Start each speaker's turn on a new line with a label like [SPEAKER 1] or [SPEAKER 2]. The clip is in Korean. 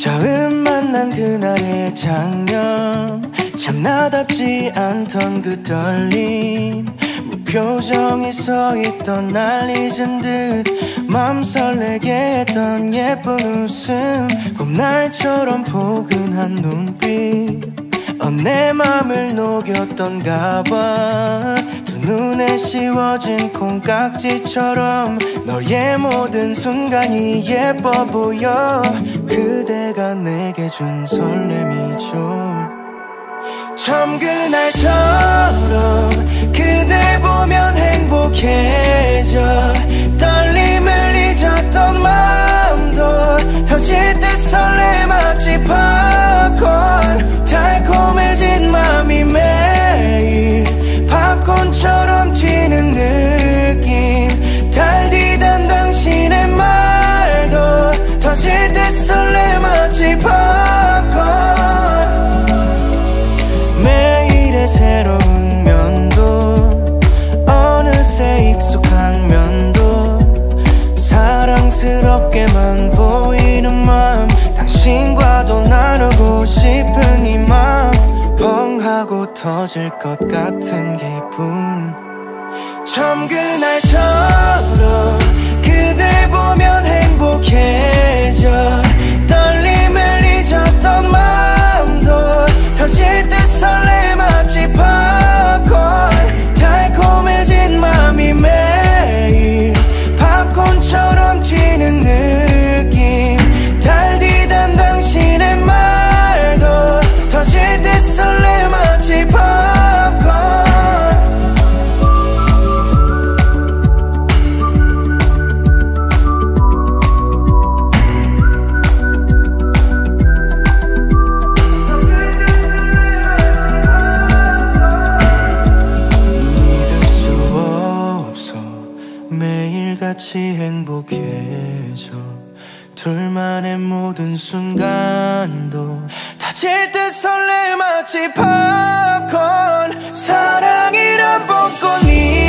[SPEAKER 1] 처음 만난 그날의 장면, 참 나답지 않던 그 떨림, 무표정이 서있던 날 잊은 듯 맘 설레게 했던 예쁜 웃음, 봄날처럼 포근한 눈빛, 내 맘을 녹였던가 봐. 두 눈에 씌워진 콩깍지처럼 너의 모든 순간이 예뻐 보여. 그대가 내게 준 설렘이죠. 처음 그날처럼 그댈 보면 행복해져. 떨림을 잊었던 마음도 터질 듯 설레 마치 팝콘. 달콤해진 맘이 매일 팝콘처럼 튀는 느낌. 달디던 당신의 말도 터질 듯 설레 마치 팝콘. 매일의 새로운 면도 어느새 익숙한 면도 사랑스럽게만 보이는 맘, 당신과도 나누고 싶은 이 맘, 뻥 하고 터질 것 같은 기분. 처음 그날처럼 그댈 보면 행복해져. 떨림을 잊었던 마음도 터질 듯 설레 마치 팝콘. 달콤해진 맘이 매일 팝콘처럼 튀는 느낌. 달디던 당신의 말도 터질 듯 설레 마치 팝콘. 매일같이 행복해져. 둘만의 모든 순간도 터질 듯 설레 마치 팝콘. 사랑이란 벚꽃이